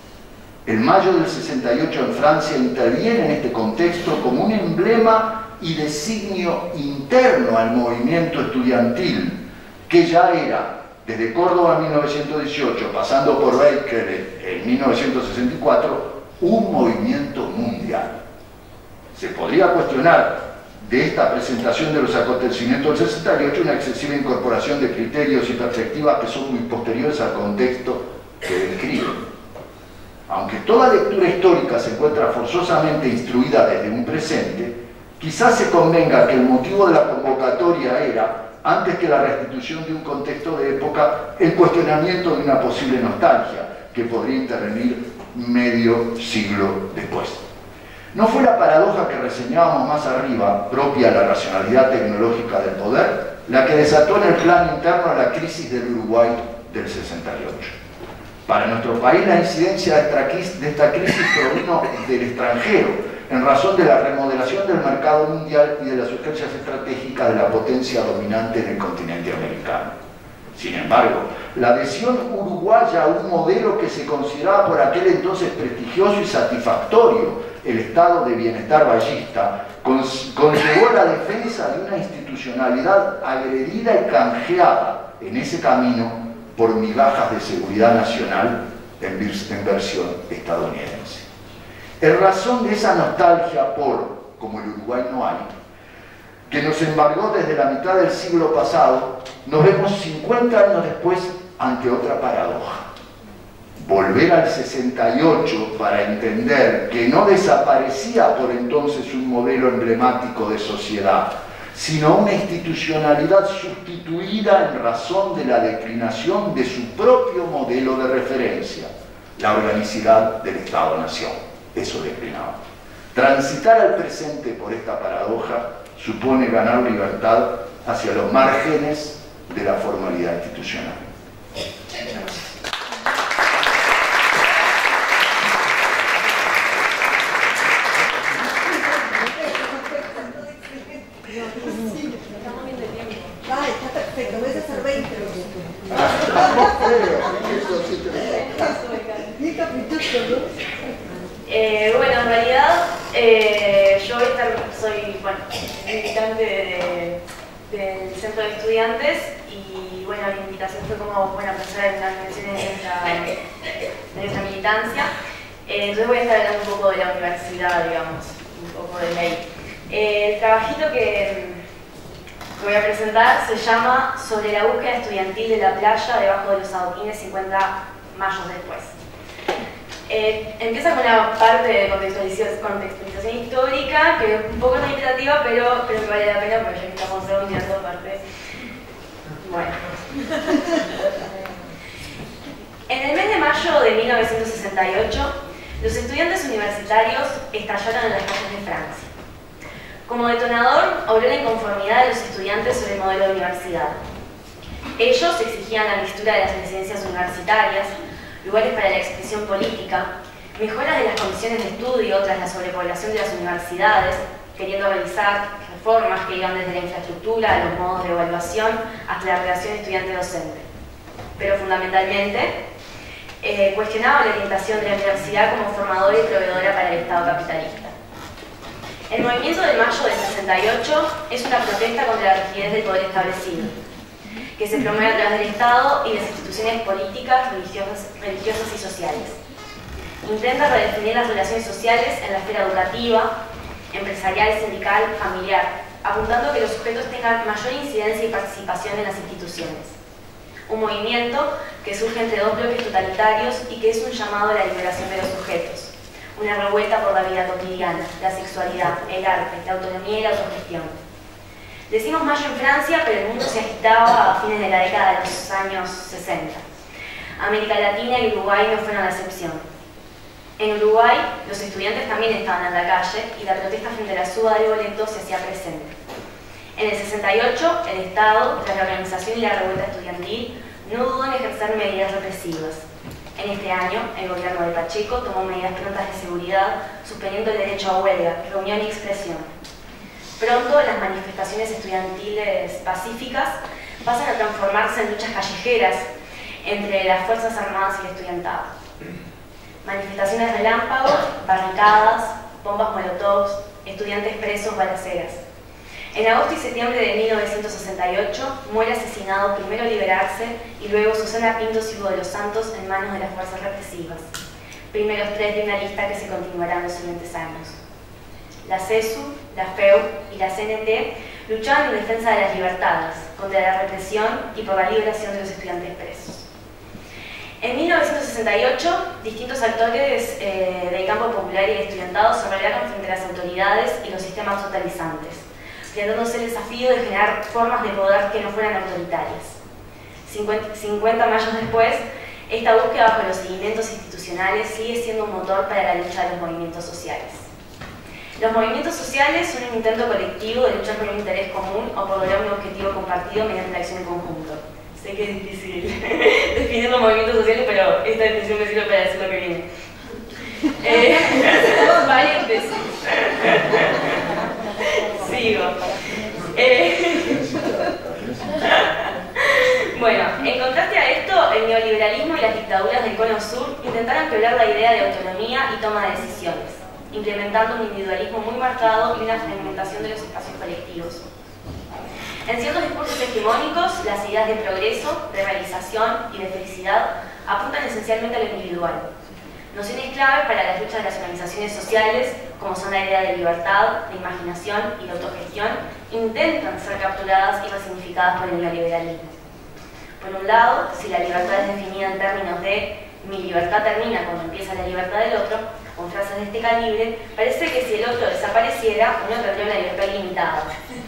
El mayo del 68 en Francia interviene en este contexto como un emblema y designio interno al movimiento estudiantil, que ya era, desde Córdoba en 1918, pasando por Baker en 1964, un movimiento mundial. Se podría cuestionar de esta presentación de los acontecimientos del 68 una excesiva incorporación de criterios y perspectivas que son muy posteriores al contexto que describen. Aunque toda lectura histórica se encuentra forzosamente instruida desde un presente, quizás se convenga que el motivo de la convocatoria era, antes que la restitución de un contexto de época, el cuestionamiento de una posible nostalgia que podría intervenir medio siglo después. No fue la paradoja que reseñábamos más arriba, propia de la racionalidad tecnológica del poder, la que desató en el plano interno la crisis del Uruguay del 68. Para nuestro país la incidencia de esta crisis provino del extranjero, en razón de la remodelación del mercado mundial y de las urgencias estratégicas de la potencia dominante en el continente americano. Sin embargo, la adhesión uruguaya a un modelo que se consideraba por aquel entonces prestigioso y satisfactorio, el estado de bienestar ballista, conllevó la defensa de una institucionalidad agredida y canjeada en ese camino por migajas de seguridad nacional en versión estadounidense. En razón de esa nostalgia por, como el Uruguay no hay, que nos embargó desde la mitad del siglo pasado, nos vemos 50 años después ante otra paradoja. Volver al 68 para entender que no desaparecía por entonces un modelo emblemático de sociedad, sino una institucionalidad sustituida en razón de la declinación de su propio modelo de referencia, la organicidad del Estado-Nación. Eso declinaba. Transitar al presente por esta paradoja supone ganar libertad hacia los márgenes de la formalidad institucional. Gracias. Está perfecto, voy a hacer 20 minutos. soy militante del centro de estudiantes y bueno, la invitación fue como, bueno, pensar en las dimensiones de nuestra militancia. Entonces voy a estar hablando un poco de la universidad, digamos, un poco de ley. El trabajito que voy a presentar se llama Sobre la búsqueda estudiantil de la playa debajo de los adoquines 50 mayos después. Empieza con una parte de contextualización histórica, que es un poco reiterativa, pero que vale la pena porque ya que estamos reuniendo aparte. Bueno. En el mes de mayo de 1968, los estudiantes universitarios estallaron en las calles de Francia. Como detonador, obró la inconformidad de los estudiantes sobre el modelo de universidad. Ellos exigían la mixtura de las residencias universitarias, lugares para la expresión política, mejoras de las condiciones de estudio tras la sobrepoblación de las universidades, queriendo realizar reformas que iban desde la infraestructura a los modos de evaluación hasta la relación estudiante-docente. Pero fundamentalmente, cuestionaba la orientación de la universidad como formadora y proveedora para el Estado capitalista. El movimiento de mayo del 68 es una protesta contra la rigidez del poder establecido, que se promueve a través del Estado y las instituciones políticas, religiosas y sociales. Intenta redefinir las relaciones sociales en la esfera educativa, empresarial, sindical, familiar, apuntando a que los sujetos tengan mayor incidencia y participación en las instituciones. Un movimiento que surge entre dos bloques totalitarios y que es un llamado a la liberación de los sujetos. Una revuelta por la vida cotidiana, la sexualidad, el arte, la autonomía y la autogestión. Decimos mayo en Francia, pero el mundo se agitaba a fines de la década de los años 60. América Latina y Uruguay no fueron la excepción. En Uruguay, los estudiantes también estaban en la calle y la protesta frente a la suba del boleto se hacía presente. En el 68, el Estado, tras la organización y la revuelta estudiantil, no dudó en ejercer medidas represivas. En este año, el gobierno de Pacheco tomó medidas prontas de seguridad, suspendiendo el derecho a huelga, reunión y expresión. Pronto, las manifestaciones estudiantiles pacíficas pasan a transformarse en luchas callejeras entre las Fuerzas Armadas y el estudiantado. Manifestaciones relámpagos, barricadas, bombas molotov, estudiantes presos, balaceras. En agosto y septiembre de 1968 muere asesinado primero Liberarse y luego Susana Pintos y Hugo de los Santos en manos de las fuerzas represivas. Primeros tres de una lista que se continuará en los siguientes años. La CESU, la FEU y la CNT luchaban en defensa de las libertades, contra la represión y por la liberación de los estudiantes presos. En 1968, distintos actores del campo popular y el estudiantado se rebelaron frente a las autoridades y los sistemas totalizantes, planteándose el desafío de generar formas de poder que no fueran autoritarias. 50 mayos después, esta búsqueda bajo los seguimientos institucionales sigue siendo un motor para la lucha de los movimientos sociales. Los movimientos sociales son un intento colectivo de luchar por un interés común o por lograr un objetivo compartido mediante la acción en conjunto. Sé que es difícil definir los movimientos sociales, pero esta definición me sirve para decir lo que viene. Valientes. Sigo. Bueno, en contraste a esto, el neoliberalismo y las dictaduras del Cono Sur intentaron quebrar la idea de autonomía y toma de decisiones, implementando un individualismo muy marcado y una fragmentación de los espacios colectivos. En ciertos discursos hegemónicos, las ideas de progreso, de realización y de felicidad apuntan esencialmente a lo individual. Nociones claves para las luchas de las organizaciones sociales, como son la idea de libertad, de imaginación y de autogestión, intentan ser capturadas y resignificadas por el neoliberalismo. Por un lado, si la libertad es definida en términos de mi libertad termina cuando empieza la libertad del otro, con frases de este calibre, parece que si el otro desapareciera, uno tendría una libertad limitada.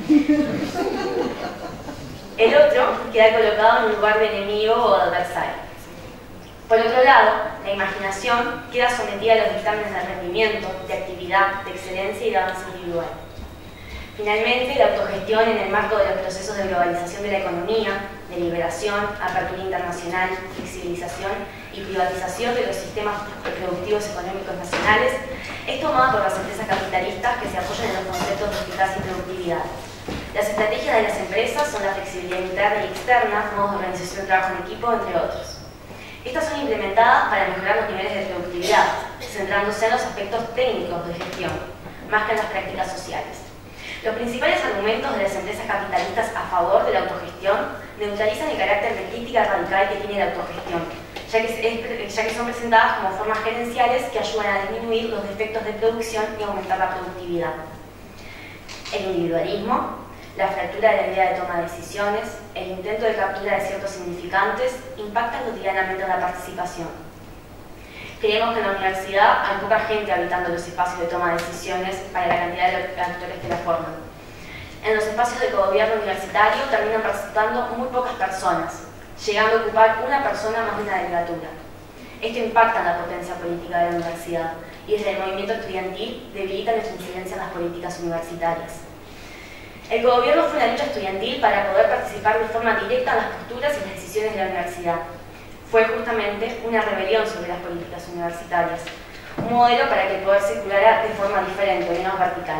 El otro queda colocado en un lugar de enemigo o de adversario. Por otro lado, la imaginación queda sometida a los dictámenes de rendimiento, de actividad, de excelencia y de avance individual. Finalmente, la autogestión en el marco de los procesos de globalización de la economía, de liberación, apertura internacional, flexibilización y privatización de los sistemas productivos económicos nacionales, es tomada por las empresas capitalistas que se apoyan en los conceptos de eficacia y productividad. Las estrategias de las empresas son la flexibilidad interna y externa, modos de organización del trabajo en equipo, entre otros. Estas son implementadas para mejorar los niveles de productividad, centrándose en los aspectos técnicos de gestión, más que en las prácticas sociales. Los principales argumentos de las empresas capitalistas a favor de la autogestión neutralizan el carácter de crítica radical que tiene la autogestión, ya que son presentadas como formas gerenciales que ayudan a disminuir los defectos de producción y aumentar la productividad. El individualismo, la fractura de la idea de toma de decisiones, el intento de captura de ciertos significantes impactan cotidianamente en la participación. Creemos que en la universidad hay poca gente habitando los espacios de toma de decisiones para la cantidad de actores que la forman. En los espacios de gobierno universitario terminan participando muy pocas personas, llegando a ocupar una persona más de una delegatura. Esto impacta en la potencia política de la universidad y desde el movimiento estudiantil debilita nuestra incidencia en las políticas universitarias. El gobierno fue una lucha estudiantil para poder participar de forma directa en las posturas y las decisiones de la universidad. Fue justamente una rebelión sobre las políticas universitarias, un modelo para que el poder circulara de forma diferente, menos vertical.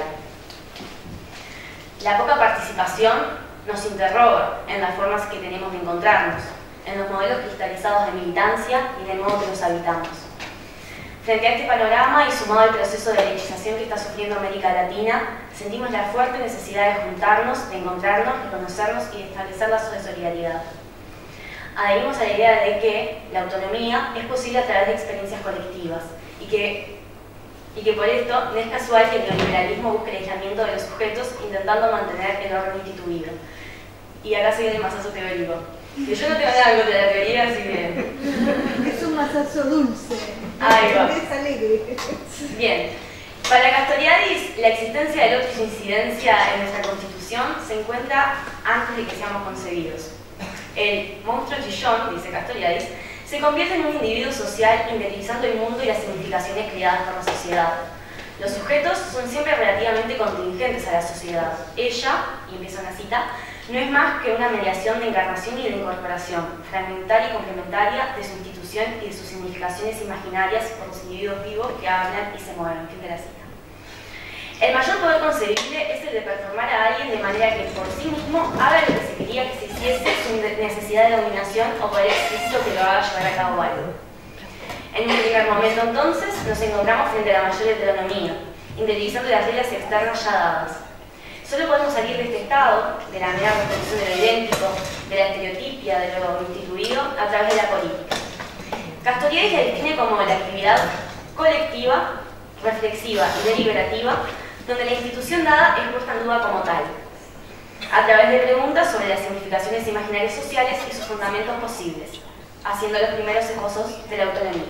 La poca participación nos interroga en las formas que tenemos de encontrarnos, en los modelos cristalizados de militancia y en el modo que los habitamos. Frente a este panorama y sumado al proceso de derechización que está sufriendo América Latina, sentimos la fuerte necesidad de juntarnos, de encontrarnos, de conocernos y de establecer lazos de solidaridad. Adherimos a la idea de que la autonomía es posible a través de experiencias colectivas y que por esto no es casual que el neoliberalismo busque el aislamiento de los sujetos intentando mantener el orden instituido. Y acá se viene el masazo teórico. Que yo no tengo nada contra la teoría, así que... Es un masazo dulce. Ahí va. Es alegre. Bien. Para Castoriadis, la existencia del otro y su incidencia en nuestra Constitución se encuentra antes de que seamos concebidos. El monstruo chillón, dice Castoriadis, se convierte en un individuo social interirizando el mundo y las significaciones creadas por la sociedad. Los sujetos son siempre relativamente contingentes a la sociedad. Ella, y empieza una cita, no es más que una mediación de encarnación y de incorporación, fragmentaria y complementaria de su institución y de sus significaciones imaginarias por los individuos vivos que hablan y se mueven. Fin de la cita. El mayor poder concebible es el de performar a alguien de manera que por sí mismo haga lo que se quería que se hiciese sin necesidad de dominación o poder explícito que lo haga llevar a cabo algo. En un primer momento, entonces, nos encontramos frente a la mayor heteronomía, interiorizando las reglas externas ya dadas. Solo podemos salir de este estado, de la mera reproducción de lo idéntico, de la estereotipia, de lo instituido, a través de la política. Castoriadis la define como la actividad colectiva, reflexiva y deliberativa, donde la institución dada es puesta en duda como tal, a través de preguntas sobre las significaciones imaginarias sociales y sus fundamentos posibles, haciendo los primeros esbozos de la autonomía.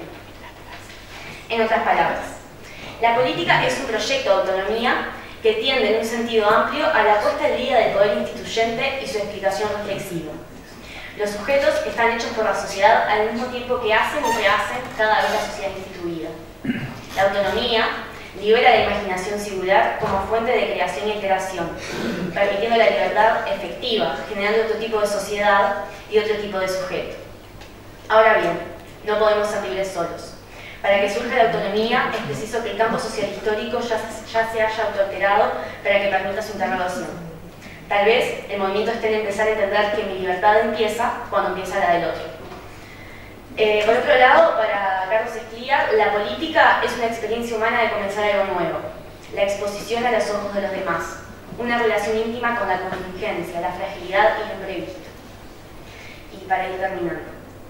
En otras palabras, la política es un proyecto de autonomía que tiende en un sentido amplio a la puesta en día del poder instituyente y su explicación reflexiva. Los sujetos están hechos por la sociedad al mismo tiempo que hacen y rehacen cada vez la sociedad instituida. La autonomía libera la imaginación singular como fuente de creación y alteración, permitiendo la libertad efectiva, generando otro tipo de sociedad y otro tipo de sujeto. Ahora bien, no podemos ser libres solos. Para que surja la autonomía es preciso que el campo social histórico ya se haya autoalterado para que permita su interrogación. Tal vez el movimiento esté en empezar a entender que mi libertad empieza cuando empieza la del otro. Por otro lado, para Carlos Escliar, la política es una experiencia humana de comenzar algo nuevo, la exposición a los ojos de los demás, una relación íntima con la contingencia, la fragilidad y lo imprevisto. Y para ir terminando,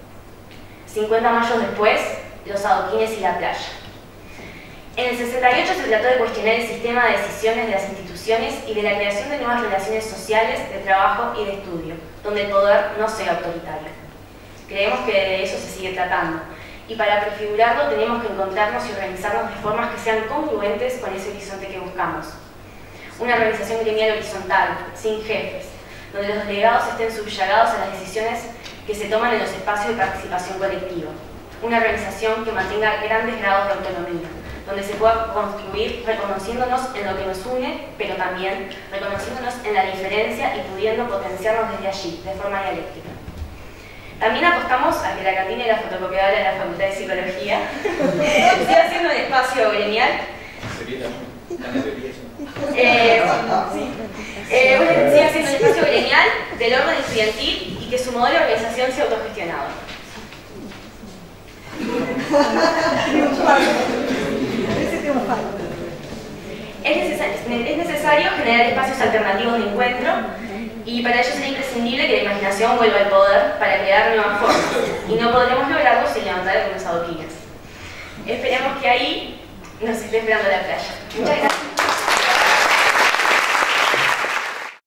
50 mayos después, los adoquines y la playa. En el 68 se trató de cuestionar el sistema de decisiones de las instituciones y de la creación de nuevas relaciones sociales, de trabajo y de estudio, donde el poder no sea autoritario. Creemos que de eso se sigue tratando, y para prefigurarlo tenemos que encontrarnos y organizarnos de formas que sean congruentes con ese horizonte que buscamos. Una organización gremial horizontal, sin jefes, donde los delegados estén subyugados a las decisiones que se toman en los espacios de participación colectiva. Una organización que mantenga grandes grados de autonomía, donde se pueda construir reconociéndonos en lo que nos une, pero también reconociéndonos en la diferencia y pudiendo potenciarnos desde allí, de forma dialéctica. También apostamos a que la cantina y la fotocopiadora de la Facultad de Psicología siga siendo un espacio gremial. Siga siendo un espacio gremial del orden estudiantil y que su modelo de organización sea autogestionado. Es necesario generar espacios alternativos de encuentro y para ello será imprescindible que la imaginación vuelva al poder para crear nuevas formas y no podremos lograrlo sin levantar algunos adoquines. Esperemos que ahí nos esté esperando la playa. Muchas gracias.